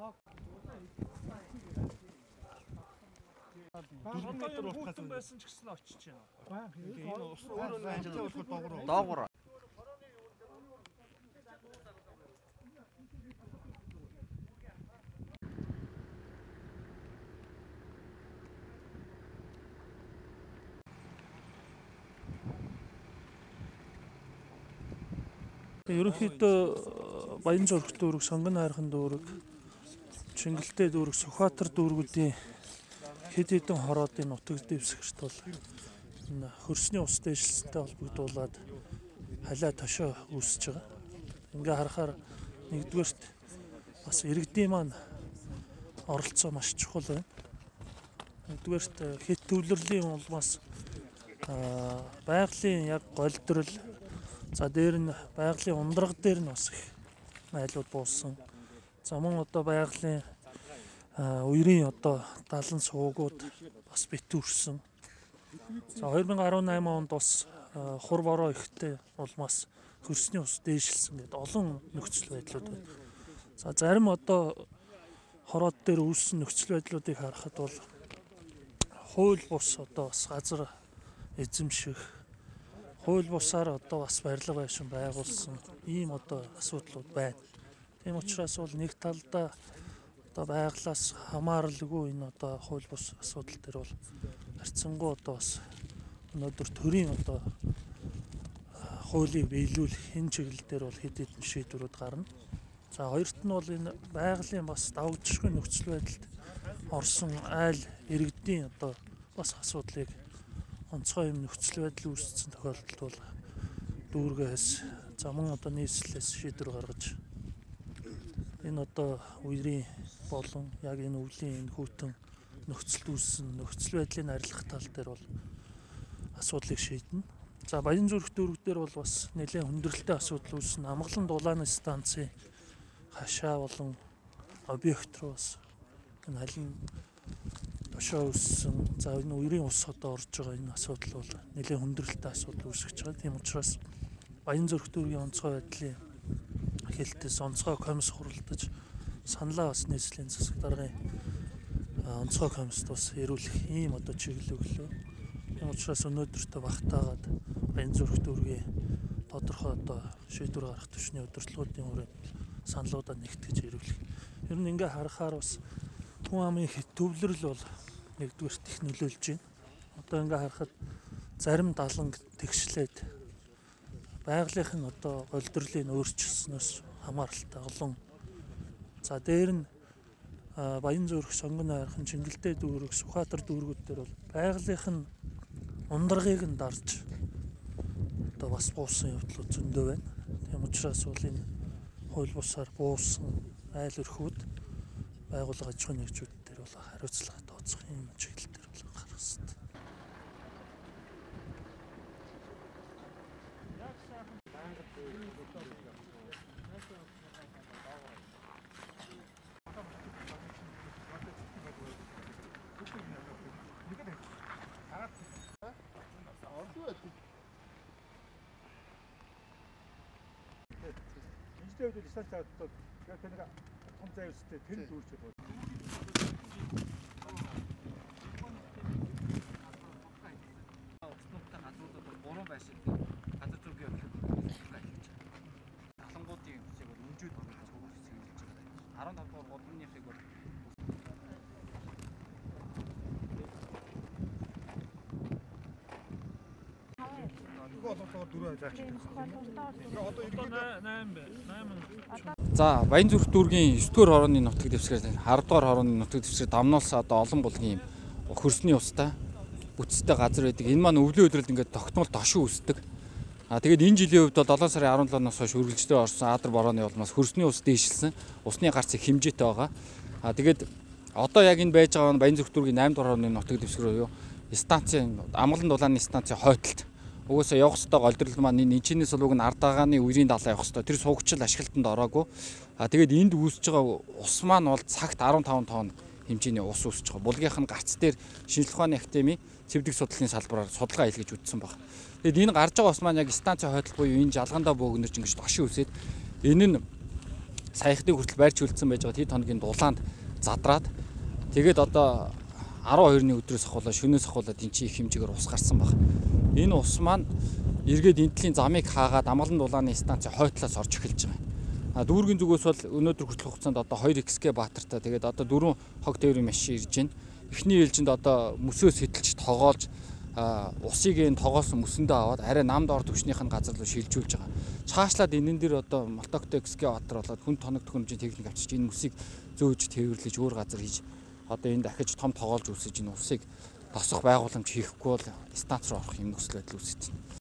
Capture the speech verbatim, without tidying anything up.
дөрвөн метр уртхан байсан ч гэсэн очиж байна. Энэ ус өөрөө ажиллаж болох доогуур. Доогуур. Ерөнхийдөө Баянзүрх дүүрэг, Сонгон хайрхан дүүрэг, Чингэлтэй дүүрэг, Сүхбаатар дүүргүүдийн хэд хэдэн хороодын нутаг дэвсгэрт бол энэ хөрсний ус дэвшилттэй холбогдуулаад халиа тошоо үүсэж байгаа. Ингээ харахаар нэгдүгээрт бас иргэдийн маань оролцоо маш чухал байна. Нэгдүгээрт хэт төвлөрлийн улмаас байгалийн яг голдрол, за дээр нь байгалийн ундраг дээр нь бас их майлууд буусан. За мөн одоо байгалийн үерийн одоо далан суугууд бас битүүрсэн. За две тысячи десять онд бас хур бороо ихтэй улмаас хөрсний ус дээшилсэн гэдэг олон нөхцөл байдлууд байна. За зарим одоо хороод дээр үүссэн нөхцөл байдлуудыг харахад бол хууль бус одоо бас газар эзэмших, хууль бусаар одоо бас барилга байшин байгуулсан ийм одоо асуудлууд байна. Тийм учраас бол нэг талдаа одоо байглаас хамааралгүй энэ одоо хууль бус асуудал төр бол харьцангуй одоо бас өнөөдөр төрийн одоо хуулийг биелүүлэх энэ чиглэл дээр бол хэд хэдэн шийдвэрүүд гарна. За хоёрт нь бол энэ байгалийн бас давагдшгүй нөхцөл байдалд орсон айл иргэдийн одоо бас асуудлыг онцгой юм нөхцөл байдал үүссэн тохиолдолд бол дүүргээс за мөн одоо нийслэлээс шийдвэр гаргаж энэ одоо үерийн болон яг энэ өвлийн энэ хүйтэн нөхцөлд үүссэн нөхцөл байдлын арилгах тал дээр бол асуудлыг шийднэ. За Баянзүрх дүүрэг дээр бол бас нэлээд хүндрэлтэй асуудал үүссэн. Амгалан дулааны станцын хашаа болон объект руу бас энэ халин тошоо үүссэн. За энэ үерийн ус одоо орж байгаа энэ асуудал бол нэлээд хүндрэлтэй асуудал үүсгэж байгаа. Тийм учраас Баянзүрх дүүргийн онцгой байдлын хэлтэс онцгой комисс хуралдаж саналаа бас нийслэлийн засаг даргын онцгой комиссд бас ирүүлэх ийм одоо чиглэл өглөө. Тийм учраас өнөөдөртөө багтаагаад Баянзүрх дүүргийн тодорхой одоо шийдвэр гаргах түвшний удирдлагуудын хүрээнд саналуудаа нэгтгэж ирүүлэх. Ер нь ингээ харахаар бас хүн амын хэт төвлөрөл бол нэгдүгээрт их нөлөөлж байна. Одоо ингээ харахад зарим даланг тэгшлээд байгалийнх нь одоо голдрлыг өөрчилснөөс хамааралтай олон. За дээр нь Баянзүрх, Сонгон хайрхан, Чингэлтэй дүүрэг, Сүхбаатар дүүргүүд дээр бол байгалийнх нь ундрагыг нь дарж одоо бас буусан явдлууд зөндөө байна. Тийм учраас бол энэ хууль бусаар буусан айл өрхүүд байгууллага аж ахуйн нэгжүүд дээр бол хариуцлага тооцох юм чиглэл дээр бол гарах хэрэгтэй. Инженер үед станц аваад яг тэр нэг том зай үстэй тэр дүүрч байна. Уснуудтай газруудад бол гурван байшин газар зүйн талангуудын хэсэг бол өнжүүд цогцолж сэлж байгаа. арван тавдугаар гудамжны хэсэг бол За Баянзүрх дүүргийн девь дугаар хорооны нутаг дэвсгэр десет дугаар хорооны нутаг дэвсгэр дамнуулсаа одоо олон булгийн хөрсний устай бүтцтэй газар байдаг. Энэ маань өвлийн өдрөлд ингээд тогтмол дошин үүсдэг. А тэгээд энэ жилийн хувьд бол долоон сарын арван долоноос хойш үргэлжлэн орсон Адар борооны улмаас хөрсний ус дээшилсэн. Усны гарц их хэмжээтэй байгаа. А тэгээд одоо яг энэ байж байгаа нь Баянзүрх дүүргийн восемь дугаар хорооны нутаг дэвсгэр юу? Станцын Амгалан дулааны станцын хойтолд угаасаа явах ёстой голдрол маань энэ чиний сулууг нь Ардагааны үерийн далаа явах ёстой. Тэр суугчил ашиглалтанд ороогүй. А тэгээд энд үүсэж байгаа ус маань бол цагт арван таван тонн хэмжээний ус үүсэж байгаа. Булгийнх нь гарц дээр шинжлэх ухааны академийн цэвдэг судлалын салбараар судалгаа хийлгэж үзсэн байна. Тэгээд энэ гарч байгаа ус маань яг станцын хойтол буюу энэ жалгандаа бөөгнөрч ингэж дошин үсээд энэ нь саяхны хүртэл байрч үлдсэн байж байгаа хэд хоногийн дулаанд задраад тэгээд одоо арван хоёрны өдрөөс ахуулаад шөнөөс ахуулаад эн чинь их хэмжээгээр ус гарсан баг. Энэ ус маань эргээд энтлийн замыг хаагаад амгалан дулааны станцын хойтлоос орж эхэлж байгаа. А дүүргийн зүгээс бол өнөөдөр хүртэл хугацаанд одоо хоёр экске баатартай тэгээд одоо дөрвөн хог тээврийн машин ирж байна. Эхний ээлжинд одоо мөсөөс хэтэлж тоогоолж усыг энэ тогоосон мөсөндөө аваад арай намд ор төвшнийх нь газар руу шилжүүлж байгаа. Цаашлаад энэн дээр одоо Мотокто экскаватор болоод хүн тоног төхөөрөмжийн техник авчиж энэ мөсийг зөөж тээвэрлэж өөр газар хийж одоо энэ дахиж том тоогоолж үүсэж энэ усыг тосох байгууламж хийхгүй бол станц руу орох юм нөхцөл байдал үүсэж байна.